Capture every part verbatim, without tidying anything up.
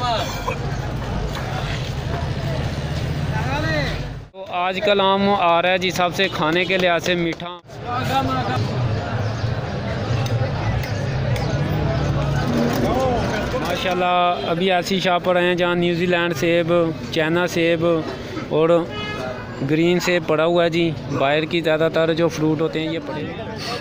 तो आजकल आम आ रहा है जी सबसे खाने के लिहाज से मीठा। माशाल्लाह अभी ऐसी शॉप पर आए हैं जहाँ न्यूजीलैंड सेब, चाइना सेब और ग्रीन सेब पड़ा हुआ है जी। बाहर की ज़्यादातर जो फ्रूट होते हैं ये पड़े हैं।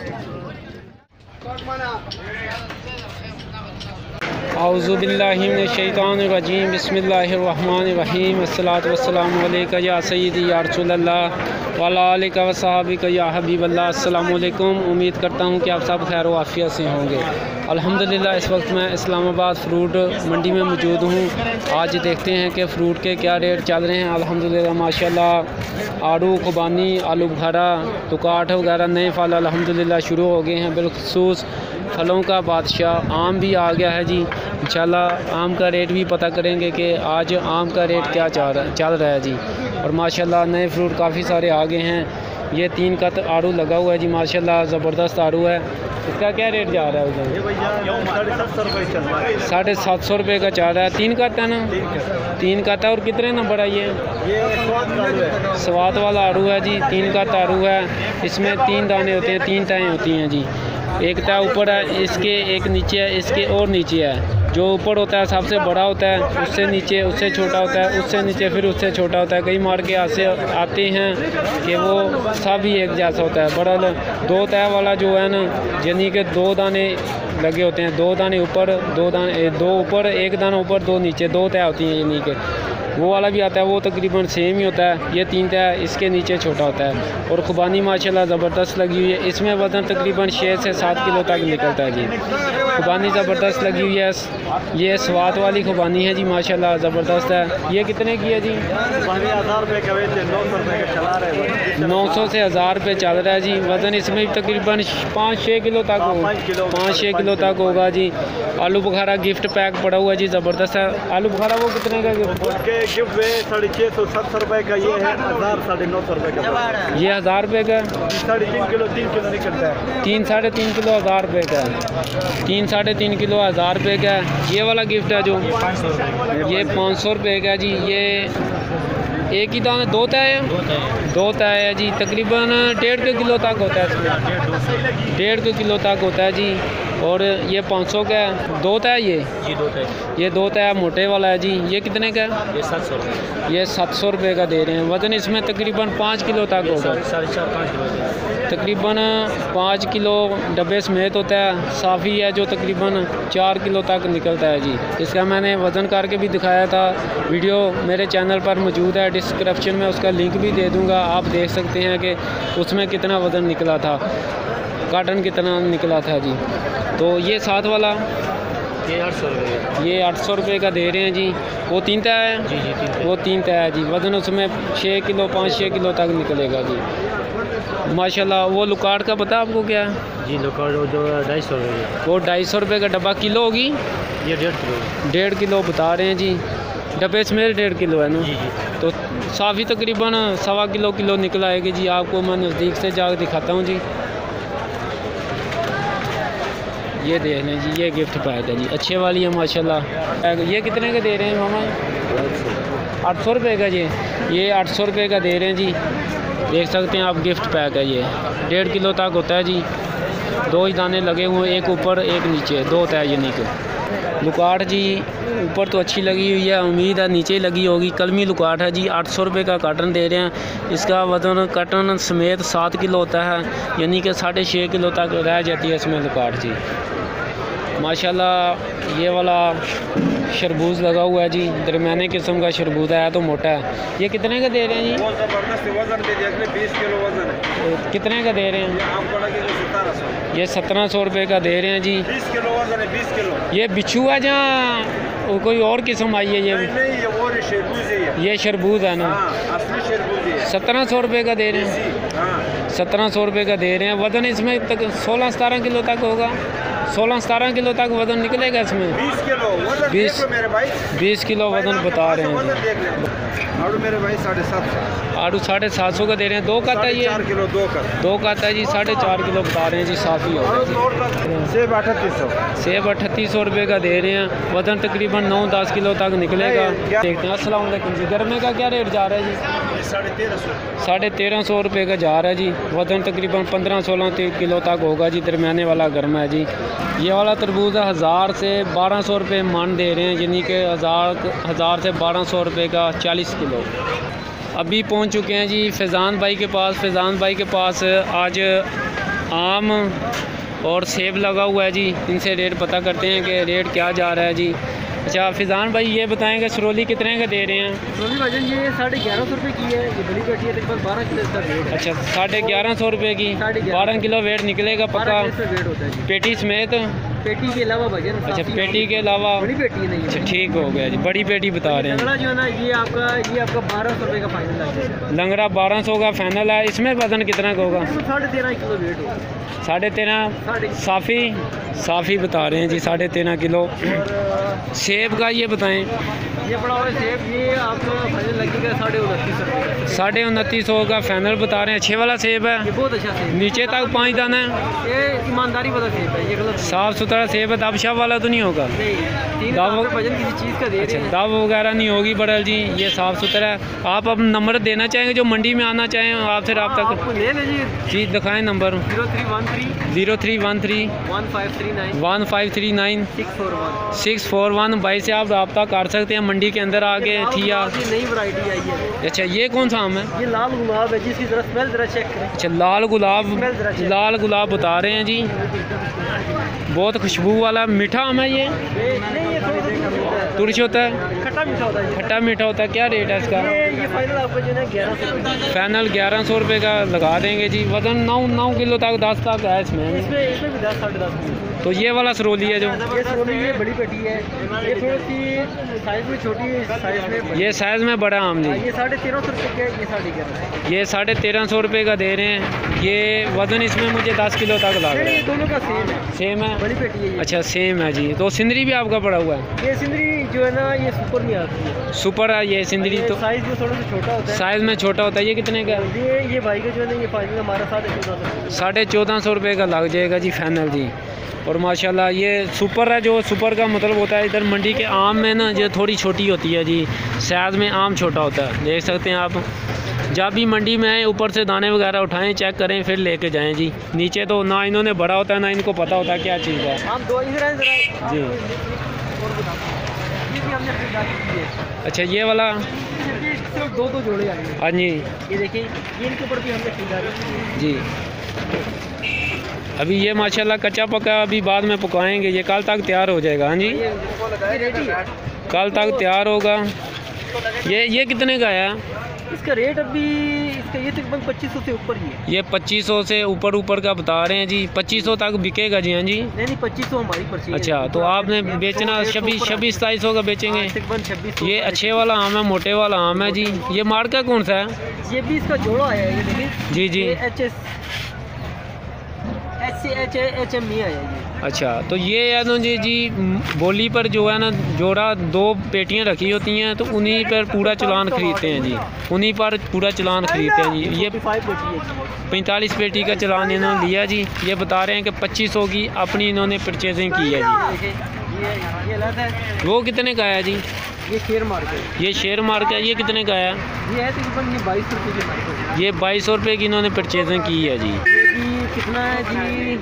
औज़ु बिल्लाहि मिनश शैतानिर रजीम, बिस्मिल्लाहिर रहमानिर रहीम, अस्सलातु वस्सलामु अलैका या सय्यदी या रसूलल्लाह व अला आलिका व सहाबिका या हबीबल्लाह। अस्सलामु अलैकुम। उम्मीद करता हूँ कि आप सब खैर व आफियत से होंगे। अल्हम्दुलिल्लाह इस वक्त मैं इस्लामाबाद फ़्रूट मंडी में मौजूद हूँ। आज देखते हैं कि फ़्रूट के क्या रेट चल रहे हैं। अल्हम्दुलिल्लाह माशाल्लाह आड़ू, खुबानी, आलू बुखारा, तुकाट वगैरह नए फल अल्हम्दुलिल्लाह शुरू हो गए हैं। बिलखुसूस फलों का बादशाह आम भी आ गया है जी। इंशाल्लाह आम का रेट भी पता करेंगे कि आज आम का रेट क्या चल रहा चल रहा है जी। और माशाल्लाह नए फ्रूट काफ़ी सारे आ गए हैं। ये तीन का आड़ू लगा हुआ है जी, माशाल्लाह ज़बरदस्त आड़ू है। इसका क्या रेट जा रहा है? साढ़े सात सौ रुपये का चल रहा है। तीन का है ना? तीन का था। और कितने नंबर है ये? स्वाद वाला आड़ू है जी, तीन का आड़ू है। इसमें तीन दाने होते हैं, तीन टाएँ होती हैं जी। एक ता ऊपर है, इसके एक नीचे है, इसके और नीचे है। जो ऊपर होता है सबसे बड़ा होता है, उससे नीचे उससे छोटा होता है, उससे नीचे फिर उससे छोटा होता है। कई मार के ऐसे आते हैं कि वो सब ही एक जैसा होता है। बड़ा दो तय वाला जो है ना, यानी कि दो दाने लगे होते हैं, दो दाने ऊपर, दो दाने दो ऊपर, एक दाना ऊपर, दो नीचे, दो तय होती हैं। यानी कि वो वाला भी आता है, वो तकरीबन सेम ही होता है। ये तीन तय, इसके नीचे छोटा होता है। और खुबानी माशाल्लाह ज़बरदस्त लगी हुई है। इसमें वज़न तकरीबन छः से सात किलो तक निकलता है जी। खुबानी ज़बरदस्त लगी हुई है। ये स्वाद वाली खुबानी है जी, माशाल्लाह ज़बरदस्त है। ये कितने की है जी? नौ सौ से हज़ार रुपये चल रहा है जी। वज़न इसमें तकरीबन पाँच छः किलो तक होगा, पाँच छः किलो तक होगा जी। आलू बुखारा गिफ्ट पैक पड़ा हुआ है जी, ज़बरदस्त है। आलू बुखारा वो कितने का गिफ्ट? गिफ्ट में साढ़े छः सौ सत्तर रुपये का ये है, हज़ार साढ़े नौ सौ रुपये का। ये हज़ार रुपये का साढ़े तीन किलो तीन किलो निकलता है। तीन साढ़े तीन किलो हज़ार रुपये का है। तीन साढ़े तीन किलो हज़ार रुपये का है। ये वाला गिफ्ट है जो ये पाँच सौ रुपये का जी। ये एक ही दाना दो तय है, दो तय है जी। तकरीबन डेढ़ के किलो तक होता है इसमें, डेढ़ के किलो तक होता है जी। और ये पाँच सौ का है। दो तय ये जी दो तय ये दो तय मोटे वाला है जी। ये कितने का है? ये सात सौ रुपये ये सात सौ रुपये का दे रहे हैं। वज़न इसमें तकरीबन पाँच किलो तक होगा, साढ़े चार पाँच किलो तकरीबन पाँच किलो डब्बे समेत होता है। साफ़ी है जो तकरीबन चार किलो तक निकलता है जी। इसका मैंने वज़न करके भी दिखाया था, वीडियो मेरे चैनल पर मौजूद है। डिस्क्रिप्शन में उसका लिंक भी दे दूँगा, आप देख सकते हैं कि उसमें कितना वज़न निकला था, कार्टन कितना निकला था जी। तो ये साथ वाला ये आठ सौ रुपये ये आठ सौ रुपये का दे रहे हैं जी। वो तीन तय है जी जी तीन वो तीन तय है जी। वज़न उसमें छः किलो पाँच छः किलो तक निकलेगा जी, माशाल्लाह। वो लुकाट का पता आपको क्या है? जी लुकाट जो ढाई सौ रुपये वो ढाई सौ रुपये का डब्बा किलो होगी। ये डेढ़ किलो डेढ़ किलो बता रहे हैं जी, डब्बे समेत डेढ़ किलो है ना। जी जी तो साफ़ी तकरीबन सवा किलो किलो निकल आएगी जी। आपको मैं नज़दीक से जाकर दिखाता हूँ जी। ये देख लें जी, ये गिफ्ट पैक है जी, अच्छे वाली है माशाल्लाह। ये कितने का दे रहे हैं मामा? आठ सौ रुपये का जी। ये आठ सौ रुपये का दे रहे हैं जी, देख सकते हैं आप। गिफ्ट पैक है ये, डेढ़ किलो तक होता है जी। दो ही दाने लगे हुए, एक ऊपर एक नीचे, दो तय यानी कि। लुकाट जी ऊपर तो अच्छी लगी हुई है, उम्मीद है नीचे लगी होगी। कलमी लुकाट है जी, आठ सौ रुपये का कार्टन दे रहे हैं। इसका वज़न कार्टन समेत सात किलो होता है, यानी कि साढ़े छः किलो तक रह जाती है इसमें लुकाट जी, माशाल्लाह। ये वाला शरबूज लगा हुआ है जी, दरमियाने किस्म का शरबूज है तो मोटा है। ये कितने का दे रहे हैं जी? बीस किलो वजन है। कितने का दे रहे हैं? ये सत्रह सौ रुपये का दे रहे हैं जी। बीस किलो वजन है, बीस किलो। ये बिच्छू है जहाँ कोई और किस्म आई है? ये नहीं, नहीं, ये वो शरबूज है। ये शरबूज है ना, असली शरबूज है। सत्रह सौ रुपये का दे रहे हैं। सत्रह सौ रुपये का दे रहे हैं। वज़न इसमें तक सोलह सतारह किलो तक होगा। सोलह सतारह किलो तक वजन निकलेगा इसमें। बीस किलो वजन बीस देख लो मेरे भाई, बीस किलो वजन बता रहे हैं। वजन देख लो आड़ू मेरे भाई साढ़े सात सौ, आड़ू साढ़े सात सौ का दे रहे हैं। दो का था ये, चार किलो दो का दो का था जी, साढ़े चार किलो बता रहे हैं जी, साफ़ ही होगा। सेब अठतीस सौ, सेब अठतीस सौ रुपये का दे रहे हैं। वजन तकरीबन नौ दस किलो तक निकलेगा। देखते हैं। अस्सलाम वालेकुम जी, गरमे का क्या रेट जा रहा है जी? साढ़े तेरह सौ, साढ़े तेरह सौ रुपये का जा रहा है जी। वजन तकरीबन पंद्रह सोलह किलो तक होगा जी, दरमियाने वाला गरमा है जी। ये वाला तरबूज हज़ार से बारह सौ रुपये मन दे रहे हैं, यानी कि हज़ार हज़ार से बारह सौ रुपये का चालीस किलो। अभी पहुंच चुके हैं जी फैज़ान भाई के पास। फैज़ान भाई के पास आज आम और सेब लगा हुआ है जी। इनसे रेट पता करते हैं कि रेट क्या जा रहा है जी। अच्छा फैज़ान भाई ये बताएंगे सरोली कितने का दे रहे हैं? सरोली भाजन ये साढ़े ग्यारह सौ रुपये की है, ये बड़ी पेटी है, तकरीबन बारह किलो इसका वेट है। अच्छा साढ़े ग्यारह सौ रुपये की, बारह किलो वेट निकलेगा पक्का, वेट होता है जी। पेटी समेत? पेटी के अलावा भजन। अच्छा पेटी के अलावा, बड़ी पेटी नहीं है। अच्छा ठीक हो गया जी, बड़ी पेटी बता रहे हैं। लंगड़ा जो है ना ये आपका ये आपका बारह सौ रुपये का फाइनल है। लंगड़ा बारह सौ का फाइनल है। इसमें वजन कितना का होगा? साढ़े तेरह किलो वेट होगा। साढ़े तेरह साफ़ी साफ़ी बता रहे हैं जी, साढ़े तेरह किलो। सेब का ये बताएं। ये बड़ा हुआ सेब ये आपको फाइनल लगेगा साढ़े उनतीस रुपये। साढ़े उनतीस सौ का फाइनल बता रहे हैं। अच्छे वाला सेब है, ये बहुत अच्छा सेब, नीचे तक पाँच दाना है, ये ईमानदारी वाला सेब है, ये गलत साफ़ सुथरा सेब है। दाबशाह वाला तो नहीं होगा? नहीं, तीन दाव वजन किसी चीज़ का दे रहे हैं। दाव वगैरह नहीं होगी बड़ल जी, ये साफ़ सुथरा है। आप अब नंबर देना चाहेंगे जो मंडी में आना चाहें आपसे रब्ता कर? आपको ले लीजिए जी दिखाएं number. Zero three one three zero three one three one five three nine one five three nine six four one six four one. भाई से आप रब्ता कर सकते हैं मंडी के अंदर आके। ठिया ये नई वैरायटी आई है। अच्छा ये कौन सा आम है? ये लाल गुलाब है जिसकी जरा स्मेल जरा चेक करें। अच्छा लाल गुलाब, लाल गुलाब बता रहे हैं जी, बहुत खुशबू वाला मीठा आम है ये। ये नहीं ये थोड़ा सा तुरश होता है, खट्टा मीठा होता है। खट्टा मीठा होता है। क्या रेट है इसका? ये ये फाइनल आपको जो है ग्यारह सौ फाइनल ग्यारह सौ रुपये का लगा देंगे जी। वजन नौ नौ किलो तक दस तक है इसमें। इसमें इसमें भी दस साढ़े दस। तो ये वाला सरोली है जो, ये सरोली ये बड़ी पेटी है, ये थोड़ी सी साइज में छोटी है, साइज में ये साइज़ में बड़ा आम जी। ये साढ़े तेरह सौ रुपये का है, ये साढ़े ग्यारह। ये साढ़े तेरह सौ रुपये का दे रहे हैं। ये वज़न इसमें मुझे दस किलो तक लग रहा ये है। दोनों का सेम है, सेम है? बड़ी पेटी है ये। अच्छा सेम है जी। तो सिंदरी भी आपका पड़ा हुआ है? ये सिंदरी जो है ना ये सुपर में आती है। सुपर है ये सिंदरी। तो साइज में थोड़ा सा छोटा होता है, साइज़ में छोटा होता है। ये कितने का? ये ये भाई का जो है ना ये फाइनल हमारा साढ़े चौदह सौ साढ़े चौदह सौ रुपये का लग जाएगा जी फाइनल जी। और माशाल्लाह ये सुपर है, जो सुपर का मतलब होता है इधर मंडी के आम में ना जो थोड़ी छोटी होती है जी, साइज़ में आम छोटा होता है। देख सकते हैं आप, जब भी मंडी में आए ऊपर से दाने वगैरह उठाएं, चेक करें, फिर लेके जाएं जी। नीचे तो ना इन्होंने बड़ा होता है ना इनको पता होता है क्या चीज़ है हम दो इधर हैं जरा जी। ये भी हमने खरीदारी की है। अच्छा ये वाला, ये सिर्फ दो दो जोड़े आए हैं। हाँ जी ये देखिए ये इनके ऊपर भी हमने खरीदारी की है जी। अभी ये माशाल्लाह कच्चा पका, अभी बाद में पकाएंगे, ये कल तक तैयार हो जाएगा। हाँ जी ये ये रेडी है। कल तक तैयार होगा। ये ये कितने का है? इसका रेट अभी इसका ये तकरीबन पच्चीस सौ से ऊपर ही है। ये पच्चीस सौ से ऊपर ऊपर का बता रहे हैं जी। पच्चीस सौ तक बिकेगा जी? हाँ जी। नहीं नहीं पच्चीस सौ हमारी पर्ची है। अच्छा तो आपने बेचना छब्बीस छब्बीस सताईस सौ का बेचेंगे। तकरीबन छब्बीस। ये अच्छे वाला आम है, मोटे वाला आम है जी। ये मार्का कौन सा है? ये भी इसका जोड़ा है, ये देखिए जी जी। H S H C H H M E आया ये। अच्छा तो ये है ना जी जी बोली पर जो है ना जोड़ा दो पेटियां रखी होती हैं, तो उन्हीं पर पूरा चलान खरीदते हैं जी, उन्हीं पर पूरा चलान खरीदते हैं जी। ये पैंतालीस पेटी का चलान इन्होंने लिया जी। ये बता रहे हैं कि पच्चीस सौ की अपनी इन्होंने परचेजिंग की है जी। ये ये अलग है। वो कितने का है जी? ये शेयर मार्केट, ये शेयर मार्केट, ये कितने का है? ये है तकरीबन ये बाईस रुपये की मार्केट। ये बाईस सौ रुपये की इन्होंने परचेजिंग की है जी। ये भी कितना है जी?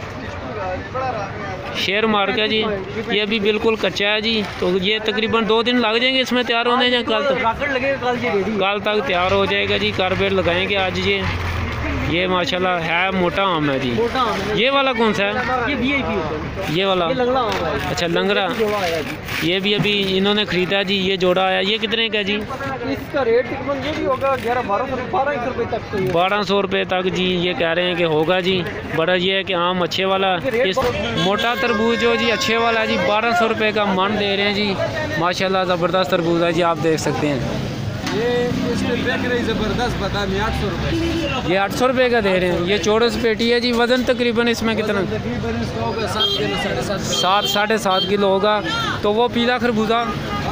शेयर मार्केट जी। ये भी बिल्कुल कच्चा है जी, तो ये तकरीबन दो दिन लग जाएंगे इसमें तैयार होने, या कल तक? रॉकेट लगेगा कल ये रेडी। कल तक तैयार हो जाएगा जी। कारबेट लगाएंगे आज ये। ये माशाल्लाह है मोटा आम है जी। मोटा आम है। ये वाला कौन सा है? ये वी आई पी होता है। ये वाला ये लंगड़ा आम है। अच्छा लंगड़ा, जोड़ा आया जी। ये भी अभी इन्होंने खरीदा जी। ये जोड़ा आया, ये कितने का जी? इसका रेट तकरीबन ये भी होगा ग्यारह बारह सौ बारह एक रुपये तक। तो बारह सौ रुपये तक जी ये कह रहे हैं कि होगा जी। बड़ा ये है कि आम अच्छे वाला, इस मोटा तरबूज जो जी अच्छे वाला जी बारह सौ रुपये का मन दे रहे हैं जी। माशाल्लाह ज़बरदस्त तरबूज है जी, आप देख सकते हैं। ये इसमें देख रही ज़बरदस्त बादामी आठ सौ रुपये। ये आठ सौ रुपये का दे रहे हैं। ये चौरस पेटी है जी। वज़न तकरीबन इसमें कितना? तकरीबन इसका होगा सात किलो साढ़े सात सात साढ़े सात किलो होगा। तो वो पीला खरबूजा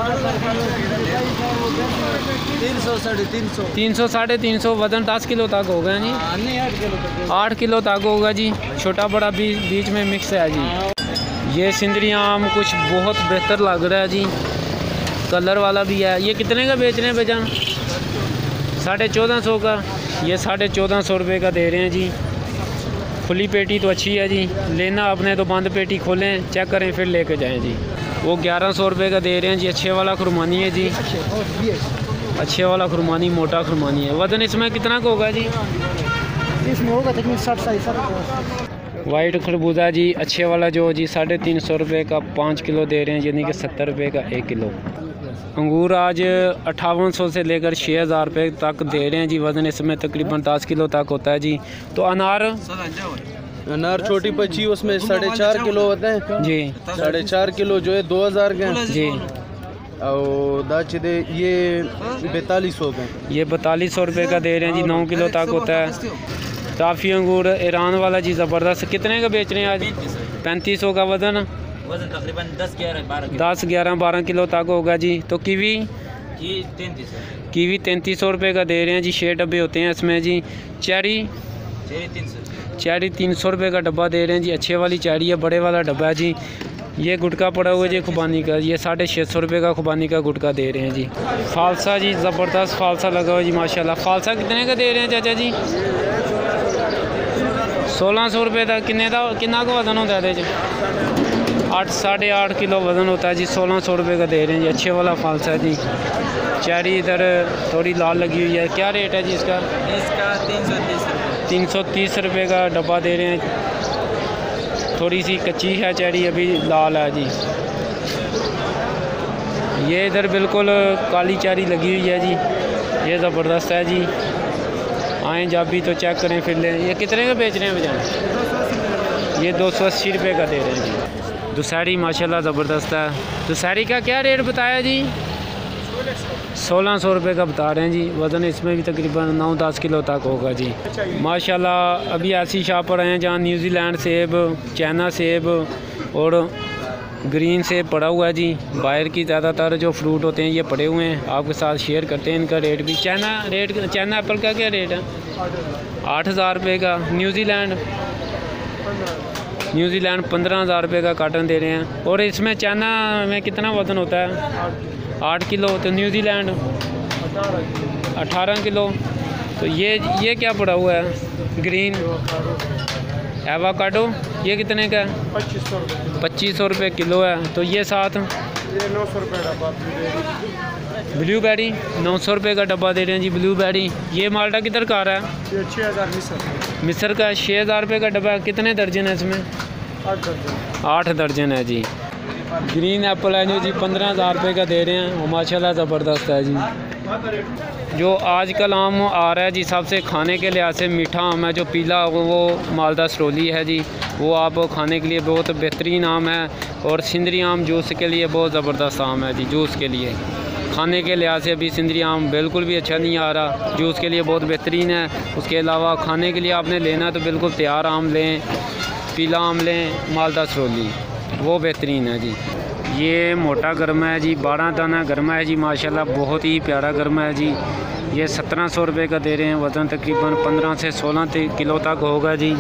तीन सौ साढ़े तीन सौ तीन सौ साढ़े तीन सौ वज़न दस किलो तक होगा जी। नहीं आठ किलो तक आठ किलो तक होगा जी। छोटा बड़ा बीच बीच में मिक्स है जी। ये सिंदरी आम कुछ बहुत बेहतर लग रहा है जी। कलर वाला भी है। ये कितने का बेच रहे हैं भैया? साढ़े चौदह सौ का। ये साढ़े चौदह सौ रुपये का दे रहे हैं जी। खुली पेटी तो अच्छी है जी। लेना आपने तो बंद पेटी खोलें, चेक करें, फिर लेके जाएं जी। वो ग्यारह सौ रुपये का दे रहे हैं जी। अच्छे वाला खुरमानी है जी। अच्छे वाला खुरमानी, मोटा खुरमानी है। वज़न इसमें कितना का होगा जी? इसमें होगा तकरीबन साठ साठ। वाइट खरबूजा जी अच्छे वाला जो जी साढ़े तीन सौ रुपये का पाँच किलो दे रहे हैं, यानी कि सत्तर रुपये का एक किलो। अंगूर आज अट्ठावन सौ से लेकर छः हज़ार रुपये तक दे रहे हैं जी। वज़न इसमें तकरीबन दस किलो तक होता है जी। तो अनार अनार छोटी बच्ची उसमें साढ़े चार किलो होते हैं जी। साढ़े चार किलो जो है दो हज़ार के हैं जी। और दाचदे ये बैतालीस सौ के। ये बैतालीस सौ रुपये का दे रहे हैं जी। नौ किलो तक होता है। काफ़ी अंगूर ईरान वाला जी ज़बरदस्त। कितने का बेच रहे हैं आज? पैंतीस सौ का। वज़न वजन तकरीबन दस ग्यारह बारह दस ग्यारह बारह किलो तक होगा जी। तो कीवी की तैंतीस कीवी तैंतीस सौ रुपये का दे रहे हैं जी। छः डब्बे होते हैं इसमें जी। चेरी तीन सौ चेरी तीन सौ रुपये का डब्बा दे रहे हैं जी। अच्छे वाली चेरी है, बड़े वाला डब्बा है जी। ये गुटका पड़ा हुआ है जी खुबानी का। ये साढ़े छः सौ रुपये का खुबानी का गुटका दे रहे हैं जी। फालसा जी ज़बरदस्त फालसा लगा हुआ जी माशाल्लाह। फालसा कितने का दे रहे हैं चाचा जी? सोलह सौ रुपये का। किन्ने का किन्ना का वज़न होता है? आठ साढ़े आठ किलो वज़न होता है जी। सोलह सौ रुपये का दे रहे हैं जी। अच्छे वाला फालसा है जी। चेरी इधर थोड़ी लाल लगी हुई है। क्या रेट है जी इसका? इसका तीन सौ तीस रुपये तीन सौ तीस रुपये का डब्बा दे रहे हैं। थोड़ी सी कच्ची है चेरी, अभी लाल है जी। ये इधर बिल्कुल काली चेरी लगी हुई है जी। ये ज़बरदस्त है जी। आएँ जब भी तो चेक करें, फिर लें। ये कितने का बेच रहे हैं भैया? ये दो सौ अस्सी रुपये का दे रहे हैं जी। दुसहरी माशाल्लाह ज़बरदस्त है। दुसहरी का क्या रेट बताया जी? सोलह सौ रुपये का बता रहे हैं जी। वज़न इसमें भी तकरीबन नौ दस किलो तक होगा जी माशाल्लाह। अभी ऐसी शॉप पर आए हैं जहाँ न्यूजीलैंड सेब, चाइना सेब और ग्रीन सेब पड़ा हुआ है जी। बाहर की ज़्यादातर जो फ्रूट होते हैं ये पड़े हुए हैं, आपके साथ शेयर करते हैं। इनका रेट भी चाइना रेट चाइना एप्पल का क्या रेट है? आठ हज़ार रुपये का। न्यूजीलैंड न्यूजीलैंड पंद्रह हज़ार रुपये का कार्टन दे रहे हैं। और इसमें चाइना में कितना वज़न होता है? आठ किलो। तो न्यूजीलैंड अठारह किलो। तो ये ये क्या पड़ा हुआ है? Green avocado. ये कितने का है? पच्चीस सौ रुपये पच्चीस सौ रुपये किलो है। तो ये साथ ये नौ सौ रुपये डब्बा। ब्लूबेरी नौ सौ रुपये का डब्बा दे रहे हैं जी। ब्लूबेरी। ये माल्टा किधर का आ रहा है? ये छः हज़ार मिसर मिस्र का छः हज़ार रुपये का डब्बा। कितने दर्जन है इसमें? आठ दर्जन आठ दर्जन है जी। ग्रीन एप्पल है जो जी पंद्रह हज़ार रुपये का दे रहे हैं। वो माशाल्लाह ज़बरदस्त है जी। जो आजकल आम आ रहा है जी सबसे खाने के लिहाज से मीठा आम है, जो पीला वो मालदा सरोली है जी। वो आप खाने के लिए बहुत बेहतरीन आम है। और सिंदरी आम जूस के लिए बहुत ज़बरदस्त आम है जी। जूस के लिए खाने के लिहाज से अभी सिंदरी आम बिल्कुल भी अच्छा नहीं आ रहा। जूस के लिए बहुत बेहतरीन है। उसके अलावा खाने के लिए आपने लेना तो बिल्कुल तैयार आम लें, पीला आम लें, मालदा सरोली, वो बेहतरीन है जी। ये मोटा गरमा है जी, बारह दाना गरमा है जी माशाल्लाह। बहुत ही प्यारा गरमा है जी। ये सत्रह सौ रुपये का दे रहे हैं। वज़न तकरीबन पंद्रह से सोलह किलो तक होगा जी।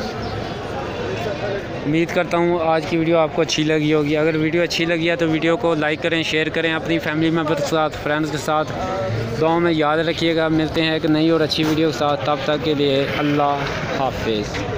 उम्मीद करता हूँ आज की वीडियो आपको अच्छी लगी होगी। अगर वीडियो अच्छी लगी है तो वीडियो को लाइक करें, शेयर करें अपनी फैमिली मेम्बर के साथ, फ्रेंड्स के साथ। दुआओं में याद रखिएगा। मिलते हैं एक नई और अच्छी वीडियो के साथ। तब तक के लिए अल्लाह हाफिज़।